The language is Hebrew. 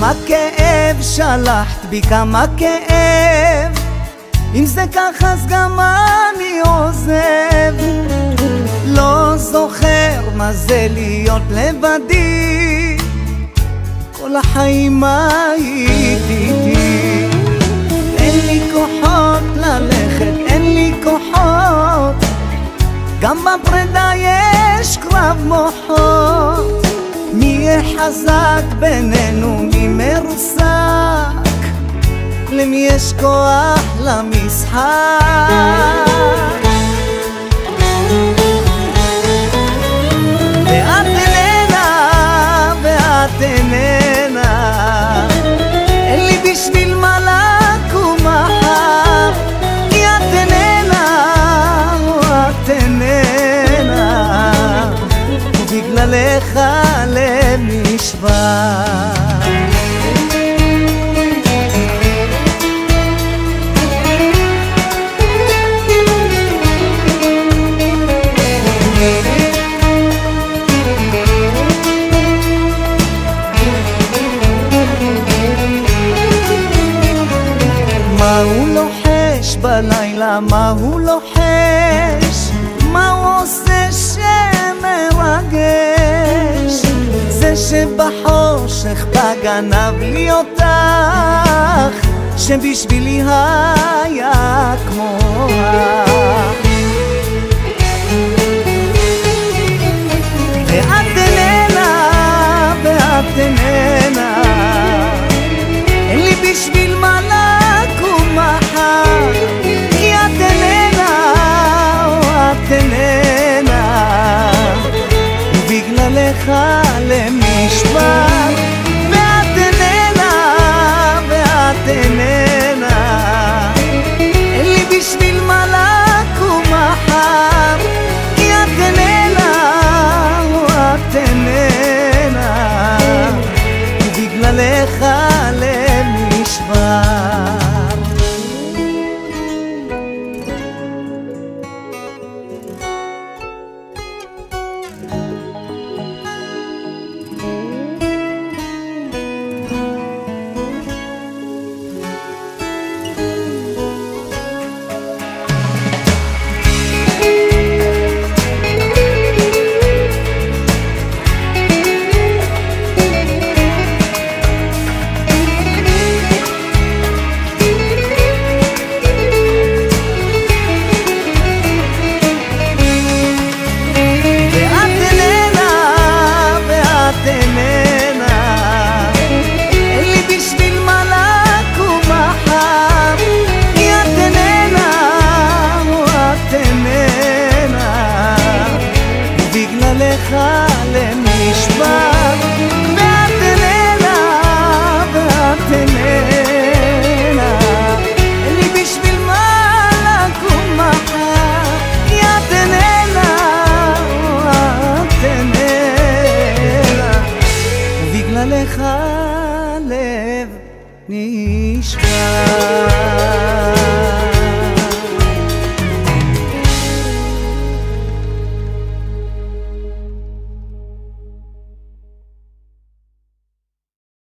כמה כאב שלחת בי, כמה כאב. אם זה ככה אז גם אני עוזב. לא זוכר מה זה להיות לבדי, כל החיים היית איתי. אין לי כוחות ללכת, אין לי כוחות, גם בפרידה יש קרב מוחות. מי יהיה חזק בינינו, מי מרוסק, למי יש כוח למשחק. ואת איננה, ואת איננה, אין לי בשביל מה לקום מחר. כי את איננה, את איננה, ובגללך הלב נשבר. מה הוא לוחש בלילה, מה הוא לוחש, מה הוא עושה שמרגש. זה שבחושך בגנב לי אותך, שבשבילי היה כמו ואת איננה, ואת איננה, אין לי בשביל מה לקום מחר. כי את איננה, את איננה, ובגללך